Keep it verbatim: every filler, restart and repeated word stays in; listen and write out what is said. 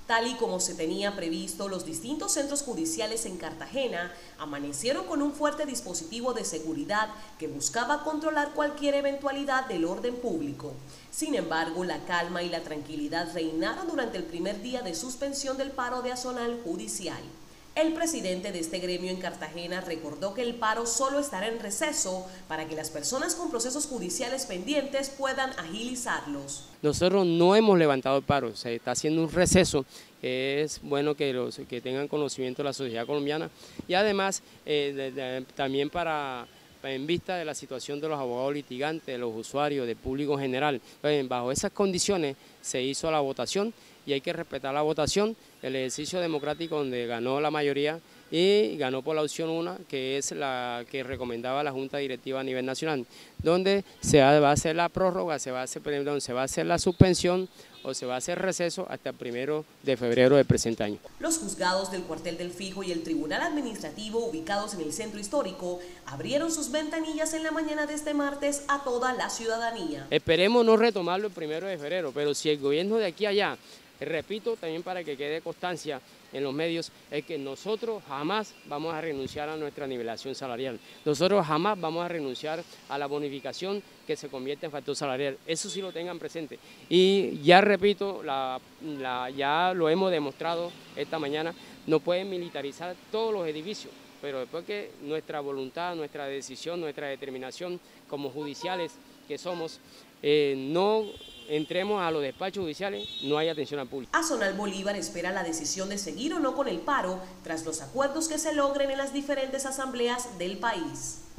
Tal y como se tenía previsto, los distintos centros judiciales en Cartagena amanecieron con un fuerte dispositivo de seguridad que buscaba controlar cualquier eventualidad del orden público. Sin embargo, la calma y la tranquilidad reinaron durante el primer día de suspensión del paro de Azonal Judicial. El presidente de este gremio en Cartagena recordó que el paro solo estará en receso para que las personas con procesos judiciales pendientes puedan agilizarlos. Nosotros no hemos levantado el paro, se está haciendo un receso. Es bueno que, los, que tengan conocimiento de la sociedad colombiana y además eh, de, de, también para, en vista de la situación de los abogados litigantes, de los usuarios, del público en general. Entonces, bajo esas condiciones se hizo la votación y hay que respetar la votación, el ejercicio democrático donde ganó la mayoría y ganó por la opción uno, que es la que recomendaba la Junta Directiva a nivel nacional, donde se va a hacer la prórroga, se va a hacer, perdón, se va a hacer la suspensión o se va a hacer receso hasta el primero de febrero del presente año. Los juzgados del Cuartel del Fijo y el Tribunal Administrativo, ubicados en el centro histórico, abrieron sus ventanillas en la mañana de este martes a toda la ciudadanía. Esperemos no retomarlo el primero de febrero, pero si el gobierno de aquí a allá, repito también para que quede constancia en los medios, es que nosotros jamás vamos a renunciar a nuestra nivelación salarial. Nosotros jamás vamos a renunciar a la bonificación que se convierte en factor salarial. Eso sí lo tengan presente. Y ya repito, la, la, ya lo hemos demostrado esta mañana, no pueden militarizar todos los edificios, pero después que nuestra voluntad, nuestra decisión, nuestra determinación como judiciales que somos, eh, no entremos a los despachos judiciales, no hay atención al público. Azonal Bolívar espera la decisión de seguir o no con el paro tras los acuerdos que se logren en las diferentes asambleas del país.